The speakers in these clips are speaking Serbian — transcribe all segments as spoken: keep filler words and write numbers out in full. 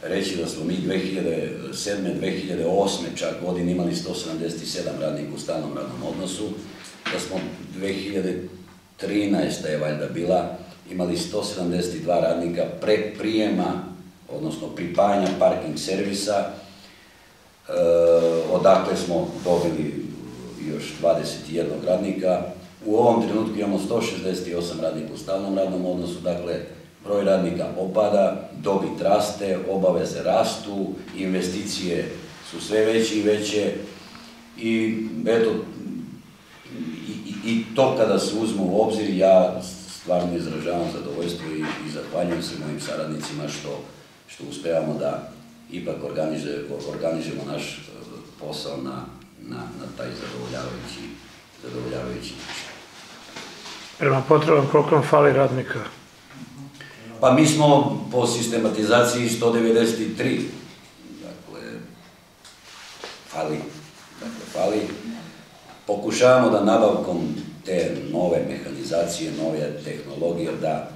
reći da smo mi dve hiljade sedme. dve hiljade osme čak godine imali sto sedamdeset sedam radnika u stalnom radnom odnosu, da smo dve hiljade trinaeste. je valjda bila, imali sto sedamdeset dva radnika pre prijema, odnosno pripajanja parking servisa, odakle smo dobili još dvadeset jedan radnika. U ovom trenutku imamo sto šezdeset osam radnika u stalnom radnom odnosu, dakle, broj radnika opada, dobit raste, obaveze rastu, investicije su sve veće i veće i eto, i to kada se uzme u obzir, ja stvarno izražavam zadovoljstvo i zahvaljujem se mojim saradnicima što uspevamo da ipak organizujemo naš posao na taj zadovoljavajući način. Prema potrebama koliko vam fali radnika? Pa mi smo po sistematizaciji sto devedeset tri. Dakle, fali. Dakle, fali. Pokušavamo da nabavkom te nove mehanizacije, nove tehnologije, da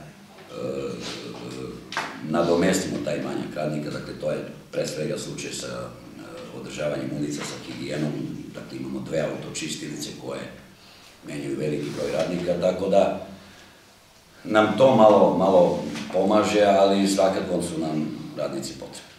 nadomestimo taj manjak radnika. Dakle, to je pre svega slučaj sa održavanjem ulica, sa higijenom. Dakle, imamo dve autočistilice koje menjaju veliki broj radnika, tako da nam to malo pomaže, ali svakako su nam radnici potrebni.